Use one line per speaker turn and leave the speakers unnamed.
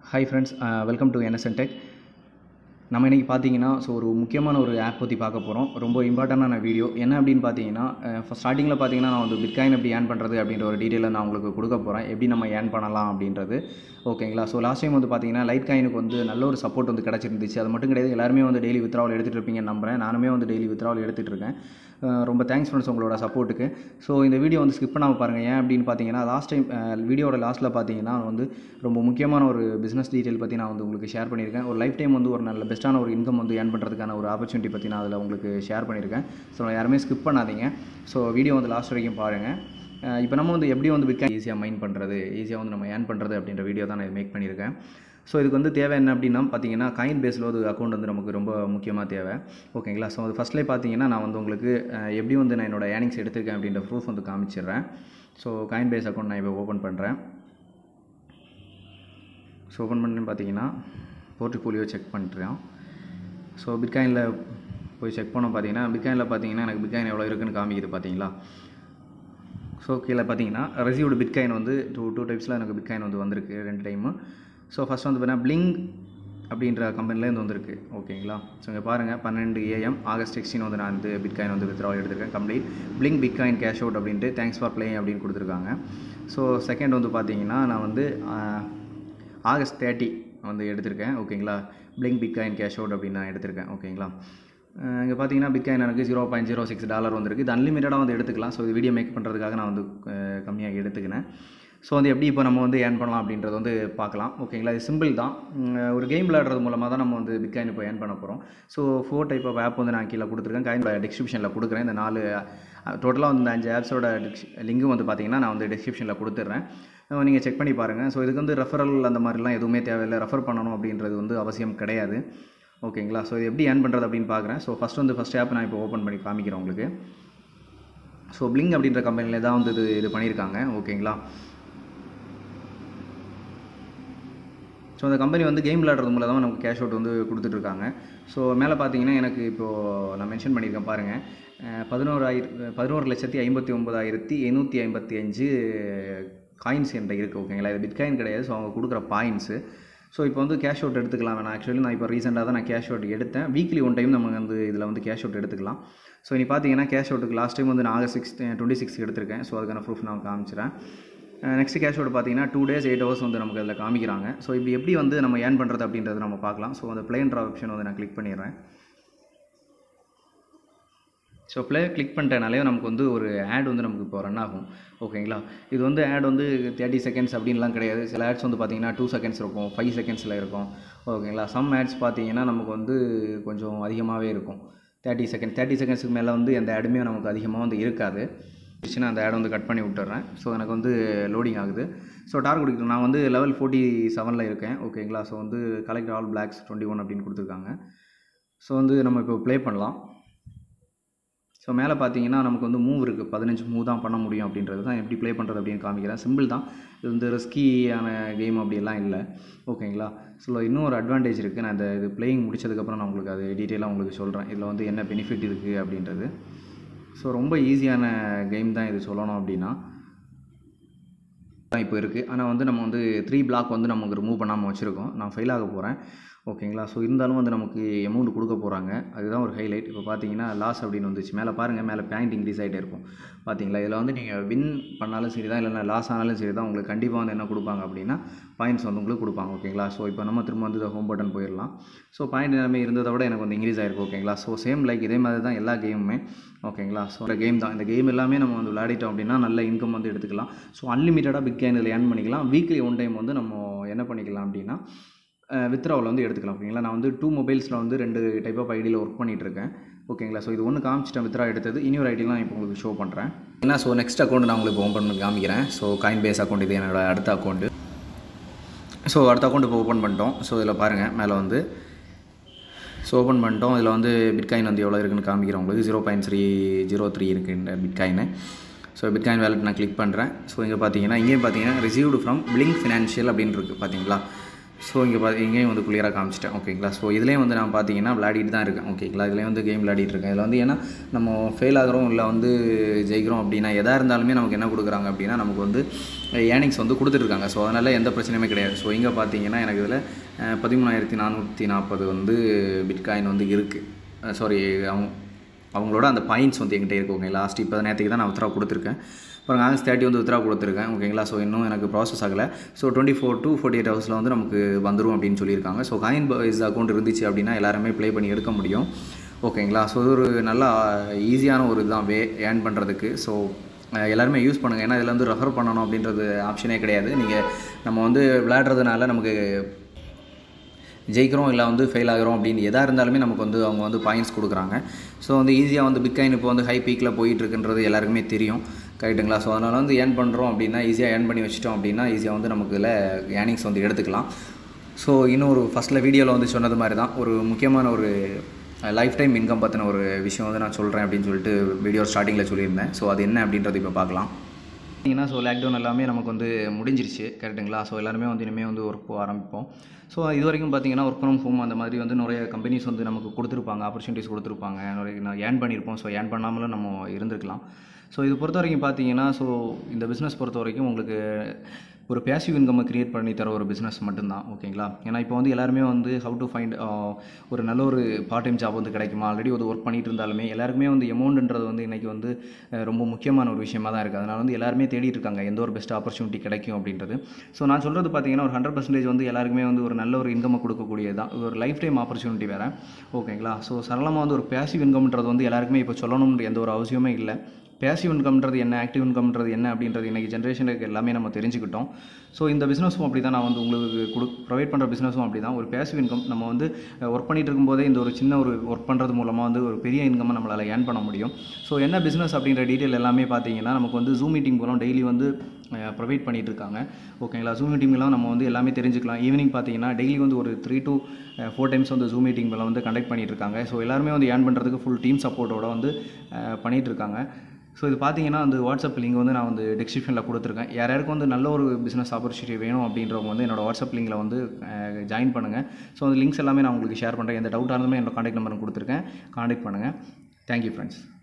Hi friends, welcome to NSN Tech. நம்ம இன்றைக்கி பார்த்தீங்கன்னா ஒரு முக்கியமான ஒரு ஆப் பற்றி பார்க்க போகிறோம். ரொம்ப இம்பார்ட்டண்டான வீடியோ என்ன அப்படின்னு பார்த்தீங்கன்னா, ஸ்டார்டிங்கில் பார்த்தீங்கன்னா நான் வந்து பிட்காயின் எப்படி ஏர்ன் பண்ணுறது அப்படின்ற ஒரு டீட்டெயிலை நான் உங்களுக்கு கொடுக்க போகிறேன். எப்படி நம்ம ஏர்ன் பண்ணலாம் அப்படின்றது. ஓகேங்களா? ஸோ லாஸ்ட் டைம் வந்து பார்த்தீங்கன்னா லைட் காயினுக்கு வந்து நல்ல ஒரு சப்போர்ட் வந்து கிடச்சிருந்துச்சு. அது மட்டும் கிடையாது, எல்லாருமே வந்து டெய்லி வித்ட்ராவல் எடுத்துகிட்டு இருப்பீங்கன்னு நம்புகிறேன். நானுமே வந்து டெய்லி வித்ட்ராவல் எடுத்துகிட்டு இருக்கேன். ரொம்ப தேங்க்ஸ் ஃப்ரெண்ட்ஸ் உங்களோட சப்போர்ட்டுக்கு. ஸோ இந்த வீடியோ வந்து ஸ்கிப் பண்ணாமல் பாருங்கள். ஏன் அப்படின்னு பார்த்தீங்கன்னா, லாஸ்ட் டைம் வீடியோட லாஸ்ட்டில் பார்த்தீங்கன்னா வந்து ரொம்ப முக்கியமான ஒரு பிஸ்னஸ் டீட்டெயில் பற்றி நான் வந்து உங்களுக்கு ஷேர் பண்ணியிருக்கேன். ஒரு லைஃப் டைம் வந்து ஒரு நல்ல பெஸ்ட்டான ஒரு இன்கம் வந்து ஏர்ன் பண்ணுறதுக்கான ஒரு ஆப்பர்ச்சுனிட்டி பற்றி நான் அதில் உங்களுக்கு ஷேர் பண்ணியிருக்கேன். ஸோ யாருமே ஸ்கிப் பண்ணாதீங்க. ஸோ வீடியோ வந்து லாஸ்ட் வரைக்கும் பாருங்கள். இப்போ நம்ம வந்து எப்படி வந்து பிட்காயின் ஈஸியாக மைன் பண்ணுறது, ஈஸியாக வந்து நம்ம ஏர்ன் பண்ணுறது அப்படின்ற வீடியோ தான் நான் மேக் பண்ணியிருக்கேன். ஸோ இதுக்கு வந்து தேவை என்ன அப்படின்னா பார்த்தீங்கன்னா, காயின் பேஸில் ஒரு அக்கௌண்ட் வந்து நமக்கு ரொம்ப முக்கியமாக தேவை. ஓகேங்களா? ஸோ அது ஃபஸ்ட்லேயே பார்த்தீங்கன்னா நான் வந்து உங்களுக்கு எப்படி வந்து நான் என்னோடய ஏர்னிங்ஸ் எடுத்திருக்கேன் அப்படின்ற ப்ரூஃப் வந்து காமிச்சிடுறேன். ஸோ காயின் பேஸ் அக்கௌண்ட் நான் இப்போ ஓப்பன் பண்ணுறேன். ஸோ ஓப்பன் பண்ணுன்னு பார்த்தீங்கன்னா போர்ட்ஃபோலியோ செக் பண்ணுறேன். ஸோ பிட்காயினில் போய் செக் பண்ணோம். பார்த்தீங்கன்னா பிட்காயினில் பார்த்தீங்கன்னா எனக்கு பிட்காயின் எவ்வளோ இருக்குன்னு காமிக்குது பார்த்தீங்களா? ஸோ கீழே பார்த்தீங்கன்னா ரிசீவ்டு பிட்காயின் வந்து டூ டைப்ஸில் எனக்கு பிட்காயின் வந்து வந்திருக்கு 2 டைமு. ஸோ ஃபஸ்ட் வந்து பார்த்தீங்கன்னா பிளிங்க் அப்படின்ற கம்பெனிலேருந்து வந்திருக்கு. ஓகேங்களா? ஸோ இங்கே பாருங்கள் 12 AM August 16 வந்து நான் வந்து பிட்காயின் வந்து வித்ட்ராவல் எடுத்திருக்கேன். Complete blink bitcoin cash out அப்படின்ட்டு தேங்க்ஸ் ஃபார் பிளேயிங் அப்படின்னு கொடுத்துருக்காங்க. ஸோ செகண்ட் வந்து பார்த்தீங்கன்னா நான் வந்து August 30 வந்து எடுத்திருக்கேன். ஓகேங்களா? பிளிங்க் பிட்காயின் கேஷ் அவுட் அப்படின்னு நான் எடுத்திருக்கேன். ஓகேங்களா? இங்கே பார்த்தீங்கன்னா பிட்காயின் எனக்கு $0.06 வந்திருக்கு. இது அன்லிமிட்டடாக வந்து எடுத்துக்கலாம். ஸோ இது வீடியோ மேக் பண்ணுறதுக்காக நான் வந்து கம்மியாக எடுத்துக்கினேன். ஸோ வந்து எப்படி இப்போ நம்ம வந்து ஏர்ன் பண்ணலாம் அப்படின்றது வந்து பார்க்கலாம். ஓகேங்களா? இது சிம்பிள் தான். ஒரு கேம் விளையாடுறது மூலமாக தான் நம்ம வந்து பிட்காயின் இப்போ ஏர்ன் பண்ண போகிறோம். ஸோ 4 டைப் ஆஃப் ஆப் வந்து நான் கீழே கொடுத்துருக்கேன். காயின் டிஸ்கிரிப்ஷனில் கொடுக்குறேன். இந்த 4 டோட்டலாக வந்து இந்த 5 ஆப்ஸோட லிங்கும் வந்து பார்த்தீங்கன்னா நான் வந்து டிஸ்கிரிப்ஷனில் கொடுத்துட்றேன். நீங்கள் செக் பண்ணி பாருங்கள். ஸோ இதுக்கு வந்து ரெஃபரல் அந்த மாதிரிலாம் எதுவுமே தேவையில்லை. ரெஃபர் பண்ணணும் அப்படின்றது வந்து அவசியம் கிடையாது. ஓகேங்களா? ஸோ இது எப்படி ஏர்ன் பண்ணுறது அப்படின்னு பார்க்குறேன். ஸோ ஃபஸ்ட் ஆப் நான் இப்போ ஓப்பன் பண்ணி காமிக்கிறேன் உங்களுக்கு. ஸோ பிளிங்க் அப்படின்ற கம்பெனியில் தான் வந்து இது பண்ணியிருக்காங்க. ஓகேங்களா? ஸோ அந்த கம்பெனி வந்து கேம் விளையாடுறது மூலம் தான் நமக்கு கேஷ் அவுட் வந்து கொடுத்துட்ருக்காங்க. ஸோ மேலே பார்த்தீங்கன்னா எனக்கு இப்போது நான் மென்ஷன் பண்ணியிருக்கேன் பாருங்கள். 11,59,855 காயின்ஸ் என்கிட்ட இருக்குது. ஓகேங்களா? இது பிட்காயின் கிடையாது. ஸோ அவங்க கொடுக்குற பாயிண்ட்ஸு. ஸோ இப்போ வந்து கேஷ் அவுட் எடுத்துக்கலாம். நான் ஆக்சுவலி நான் இப்போ ரீசெண்டாக தான் நான் கேஷ் அவுட் எடுத்தேன். வீக்லி 1 டைம் நம்ம வந்து இதில் வந்து கேஷ் அவுட் எடுத்துக்கலாம். ஸோ இனி பார்த்தீங்கன்னா கேஷ் அவுட்டுக்கு லாஸ்ட் டைம் வந்து நான் August 26 எடுத்திருக்கேன். ஸோ அதுக்கான ப்ரூஃப் நான் காமிச்சிடுறேன். நெக்ஸ்ட் கேஷ் அவுட் பார்த்தீங்கன்னா 2 days 8 hours வந்து நமக்கு அதில் காமிக்கிறாங்க. ஸோ இப்படி எப்படி வந்து நம்ம ஏர்ன் பண்ணுறது அப்படின்றது நம்ம பார்க்கலாம். ஸோ அந்த ப்ளேன்ற ஆப்ஷன் வந்து நான் கிளிக் பண்ணிடுறேன். ஸோ கிளிக் பண்ணிட்டனாலே நமக்கு வந்து ஒரு ஆட் வந்து நமக்கு இப்போ ரன் ஆகும். ஓகேங்களா? இது வந்து ஆட் வந்து 30 seconds அப்படின்லாம் கிடையாது. சில ஆட்ஸ் வந்து பார்த்தீங்கன்னா 2 seconds இருக்கும், 5 secondsல இருக்கும். ஓகேங்களா? சம் ஆட்ஸ் பார்த்தீங்கன்னா நமக்கு வந்து கொஞ்சம் அதிகமாகவே இருக்கும். 30 secondsக்கு மேலே வந்து எந்த ஆடுமே நமக்கு அதிகமாக வந்து இருக்காது. அந்த ஆட் வந்து கட் பண்ணி விட்டுறேன். ஸோ எனக்கு வந்து லோடிங் ஆகுது. ஸோ டார்கெட் கொடுக்குறேன். நான் வந்து லெவல் 47ல் இருக்கேன். ஓகேங்களா? ஸோ வந்து கலெக்ட் ஆல் பிளாக்ஸ் 21 அப்படின்னு கொடுத்துருக்காங்க. ஸோ வந்து நம்ம இப்போ ப்ளே பண்ணலாம். ஸோ மேலே பார்த்தீங்கன்னா நமக்கு வந்து மூவ் இருக்குது. 15 மூவ் தான் பண்ண முடியும் அப்படின்றது தான். எப்படி ப்ளே பண்ணுறது அப்படின்னு காமிக்கிறேன். சிம்பிள் தான். இது வந்து ரிஸ்கியான கேம் அப்படியெல்லாம் இல்லை. ஓகேங்களா? ஸோ இன்னும் ஒரு அட்வான்டேஜ் இருக்குது. நான் இது பிளேயிங் முடிச்சதுக்கப்புறம் நான் உங்களுக்கு அது டீட்டெயிலாக உங்களுக்கு சொல்கிறேன். இதில் வந்து என்ன பெனிஃபிட் இருக்குது அப்படின்றது. ஸோ ரொம்ப ஈஸியான கேம் தான் இது சொல்லணும் அப்படின்னா இப்போ இருக்குது. ஆனால் வந்து நம்ம வந்து 3 பிளாக் வந்து நமக்கு ரிமூவ் பண்ணாமல் வச்சுருக்கோம். நான் ஃபெயில் ஆக போகிறேன். ஓகேங்களா? ஸோ இருந்தாலும் வந்து நமக்கு அமௌண்ட் கொடுக்க போகிறாங்க. அதுதான் ஒரு ஹைலைட். இப்போ பார்த்தீங்கன்னா லாஸ் அப்படின்னு வந்துச்சு. மேலே பாருங்கள், மேலே பாயிண்ட் இன்க்ரீஸ் ஆகிட்டே இருக்கும். பார்த்தீங்களா? இதில் வந்து நீங்கள் வின் பண்ணாலும் சரி தான், இல்லைனா லாஸ் ஆனாலும் சரி தான், உங்களுக்கு கண்டிப்பாக வந்து என்ன கொடுப்பாங்க அப்படின்னா பாயிண்ட்ஸ் வந்து உங்களுக்கு கொடுப்பாங்க. ஓகேங்களா? ஸோ இப்போ நம்ம திரும்ப வந்து ஹோம் பட்டன் போயிடலாம். ஸோ பாயிண்ட் எல்லாமே இருந்ததை விட எனக்கு வந்து இன்க்ரீஸ் ஆகிருக்கு. ஓகேங்களா? ஸோ சேம் லைக் இதே மாதிரி தான் எல்லா கேமுமே. ஓகேங்களா? ஸோ இந்த கேம் தான். இந்த கேம் எல்லாமே நம்ம வந்து விளையாடிட்டோம் அப்படின்னா நல்ல இன்கம் வந்து எடுத்துக்கலாம். ஸோ அன்லிமிட்டடாக பிட்காயின் இதில் ஏர்ன் பண்ணிக்கலாம். வீக்லி 1 டைம் வந்து நம்ம என்ன பண்ணிக்கலாம் அப்படின்னா வித்ட்ராவல் வந்து எடுத்துக்கலாம். ஓகேங்களா? நான் வந்து 2 மொபைல்ஸில் வந்து 2 டைப் ஆஃப் ஐடியில் ஒர்க் பண்ணிகிட்ருக்கேன். ஓகேங்களா? ஸோ இது ஒன்று காமிச்சிட்டேன் வித்ட்ரா எடுத்தது. இன்னொரு ஐடியில் நான் இப்போ உங்களுக்கு ஷோ பண்ணுறேன். ஏன்னா ஸோ நெக்ஸ்ட் அக்கௌண்ட் நான் உங்களுக்கு ஓப்பன் பண்ணி காமிக்கிறேன். ஸோ காயின் பேஸ் அக்கௌண்ட் இது என்னோட அடுத்த அக்கௌண்ட்டு. ஸோ அடுத்த அக்கௌண்ட் இப்போ ஓப்பன் பண்ணிட்டோம். ஸோ இதில் பாருங்கள், மேலே வந்து ஸோ ஓப்பன் பண்ணிட்டோம். இதில் வந்து பிட்காயின் வந்து எவ்வளோ இருக்குன்னு காமிக்கிறேன் உங்களுக்கு. 0.303 இருக்குது இந்த பிட்காயின். ஸோ பிட்காயின் வேலட் நான் கிளிக் பண்ணுறேன். ஸோ இங்கே பார்த்தீங்கன்னா இங்கேயும் பார்த்தீங்கன்னா ரிசீவ்டு ஃப்ரம் பிளிங்க் ஃபினான்ஷியல் அப்படின்னு இருக்குது. பார்த்தீங்களா? ஸோ இங்கேயும் வந்து கிளியராக காமிச்சிட்டேன் ஓகேங்களா. ஸோ இதுலேயும் வந்து நான் பார்த்தீங்கன்னா விளையாடிட்டு தான் இருக்கேன் ஓகேங்களா. இதுலேயும் வந்து கேம் விளையாடிட்டு இருக்கேன். இதில் வந்து ஏன்னா நம்ம ஃபெயில் ஆகிறோம் இல்லை வந்து ஜெயிக்கிறோம் அப்படின்னா எதாக இருந்தாலுமே நமக்கு என்ன கொடுக்குறாங்க அப்படின்னா நமக்கு வந்து ஏர்னிங்ஸ் வந்து கொடுத்துட்ருக்காங்க. ஸோ அதனால் எந்த பிரச்சனையுமே கிடையாது. ஸோ இங்கே பார்த்தீங்கன்னா எனக்கு இதில் 13,440 வந்து பிட்காயின் வந்து இருக்குது. சாரி அவங்களோட அந்த பாயிண்ட்ஸ் வந்து என்கிட்ட இருக்குது ஓகேங்களா. லாஸ்ட் இப்போ நேற்றுக்கு தான் நான் வித்ரா கொடுத்துருக்கேன். அப்புறம் ஆகஸ்ட் 30 வந்து வித்ரா கொடுத்துருக்கேன் ஓகேங்களா. ஸோ இன்னும் எனக்கு ப்ராசஸ் ஆகலை. ஸோ 24 to 48 ஹவர்ஸில் வந்து நமக்கு வந்துடும் அப்படின்னு சொல்லியிருக்காங்க. ஸோ காயின் பாய்ஸ் அக்கௌண்ட் இருந்துச்சு அப்படின்னா எல்லாருமே ப்ளே பண்ணி எடுக்க முடியும் ஓகேங்களா. ஸோ இது ஒரு நல்ல ஈஸியான ஒரு இதுதான் ஏர்ன் பண்ணுறதுக்கு. ஸோ எல்லாருமே யூஸ் பண்ணுங்கள். ஏன்னா இதில் வந்து ரெஃபர் பண்ணணும் அப்படின்றது ஆப்ஷனே கிடையாது. நம்ம வந்து விளையாடுறதுனால நமக்கு ஜெயிக்கிறோம் இல்லை வந்து ஃபெயில் ஆகிறோம் அப்படின்னு எதாக இருந்தாலுமே நமக்கு வந்து அவங்க வந்து பாயிண்ட்ஸ் கொடுக்குறாங்க. ஸோ வந்து ஈஸியாக வந்து பிட்காயின் இப்போ வந்து ஹை பீக்கில் போயிட்டுருக்குன்றது எல்லாருக்குமே தெரியும் கரெக்டுங்களா. ஸோ அதனால் வந்து ஏர்ன் பண்ணுறோம் அப்படின்னா ஈஸியாக ஏர்ன் பண்ணி வச்சிட்டோம் அப்படின்னா ஈஸியாக வந்து நமக்கு இதில் ஏர்னிங்ஸ் வந்து எடுத்துக்கலாம். ஸோ இன்னும் ஒரு ஃபஸ்ட்டில் வீடியோவில் வந்து சொன்னது மாதிரி தான் ஒரு முக்கியமான ஒரு லைஃப் டைம் இன்கம் பற்றின ஒரு விஷயம் வந்து நான் சொல்கிறேன் அப்படின்னு சொல்லிட்டு வீடியோ ஸ்டார்டிங்கில் சொல்லியிருந்தேன். ஸோ அது என்ன அப்படின்றது இப்போ பார்க்கலாம். பார்த்தீங்கன்னா ஸோ லாக்டவுன் எல்லாமே நமக்கு வந்து முடிஞ்சிருச்சு கரெக்டுங்களா. ஸோ எல்லாருமே வந்து இனிமேல் வந்து ஒர்க் போக ஆரம்பிப்போம். ஸோ இது வரைக்கும் பார்த்தீங்கன்னா ஒர்க் ஃப்ரம் ஹோம் அந்த மாதிரி வந்து நிறைய கம்பெனிஸ் வந்து நமக்கு கொடுத்துருப்பாங்க, ஆப்பர்ச்சுனிட்டிஸ் கொடுத்துருப்பாங்க. நிறைய ஏர்ன் பண்ணியிருப்போம். ஸோ ஏர்ன் பண்ணாமலும் நம்ம இருந்திருக்கலாம். ஸோ இது பொறுத்த வரைக்கும் பார்த்தீங்கன்னா ஸோ இந்த பிஸ்னஸ் பொறுத்த வரைக்கும் உங்களுக்கு ஒரு பேசிவ் இன்கம்மை க்ரியேட் பண்ணி தர ஒரு பிஸ்னஸ் மட்டும்தான் ஓகேங்களா. ஏன்னா இப்போ வந்து எல்லாருமே வந்து ஹவு டு ஃபைண்ட் ஒரு நல்ல ஒரு பார்ட் டைம் ஜாப் வந்து கிடைக்குமா. ஆல்ரெடி ஒரு ஒர்க் பண்ணிட்டு இருந்தாலுமே எல்லாருக்குமே வந்து அமௌண்ட்ன்றது வந்து இன்றைக்கி வந்து ரொம்ப முக்கியமான ஒரு விஷயமாக தான் இருக்குது. அதனால் வந்து எல்லாருமே தேடிட்டு இருக்காங்க எந்த ஒரு பெஸ்ட் ஆப்பர்ச்சுனிட்டி கிடைக்கும் அப்படின்றது. ஸோ நான் சொல்கிறது பார்த்தீங்கன்னா ஒரு 100% வந்து எல்லாருக்குமே வந்து ஒரு நல்ல ஒரு இன்கம்மை கொடுக்கக்கூடியது தான். ஒரு லைஃப் டைம் ஆப்பர்ச்சுனிட்டி வேறு ஓகேங்களா. ஸோ சரளமாக வந்து ஒரு பேசிவ் இன்கம்ன்றது வந்து எல்லாருக்குமே இப்போ சொல்லணும்ன்ற எந்த ஒரு அவசியமே இல்லை. பேசிவ் இன்கம்ன்றது என்ன, ஆக்டிவ் இன்கம்ன்றது என்ன அப்படின்றது இன்றைக்கி ஜென்ரேஷனுக்கு எல்லாமே நம்ம தெரிஞ்சுக்கிட்டோம். ஸோ இந்த பிஸ்னஸும் அப்படி தான் நான் வந்து உங்களுக்கு ப்ரொவைட் பண்ணுற பிஸ்னஸும் அப்படி தான். ஒரு பேசிவ் இன்கம் நம்ம வந்து ஒர்க் பண்ணிகிட்டு இருக்கும்போதே இந்த ஒரு சின்ன ஒரு ஒர்க் பண்ணுறது மூலமாக வந்து ஒரு பெரிய இன்கம்மை நம்மளால் ஏர்ன் பண்ண முடியும். ஸோ என்ன பிஸ்னஸ் அப்படின்ற டீட்டெயில் எல்லாமே பார்த்தீங்கன்னா நமக்கு வந்து ஜூம் மீட்டிங் மூலம் டெய்லி வந்து ப்ரொவைட் பண்ணிகிட்டு இருக்காங்க ஓகேங்களா. ஜூம் மீட்டிங்லாம் நம்ம வந்து எல்லாமே தெரிஞ்சுக்கலாம். ஈவினிங் பார்த்தீங்கன்னா டெய்லி வந்து ஒரு 3 to 4 டைம்ஸ் வந்து ஜூம் மீட்டிங் மூலம் வந்து கண்டக்ட் பண்ணிகிட்டு இருக்காங்க. ஸோ எல்லாருமே வந்து ஏர்ன் பண்ணுறதுக்கு ஃபுல் டீம் சப்போர்ட்டோட வந்து பண்ணிகிட்டு இருக்காங்க. ஸோ இது பார்த்தீங்கன்னா அந்த வாட்ஸ்அப் லிங்க் வந்து நான் வந்து டிஸ்கிரிப்ஷனில் கொடுத்துருக்கேன். யாருக்கும் வந்து நல்ல ஒரு பிஸ்னஸ் ஆப்பர்ச்சுனிட்டி வேணும் அப்படின்றவங்க வந்து என்னோடய வாட்ஸ்அப் லிங்கில் வந்து ஜாயின் பண்ணுங்கள். ஸோ அந்த லிங்க்ஸ் எல்லாமே நான் உங்களுக்கு ஷேர் பண்ணுறேன். எந்த டவுட்டாக இருந்தாலுமே என்னோட காண்டாக்ட் நம்பர் கொடுத்துருக்கேன், காண்டாக்ட் பண்ணுங்கள். Thank you friends.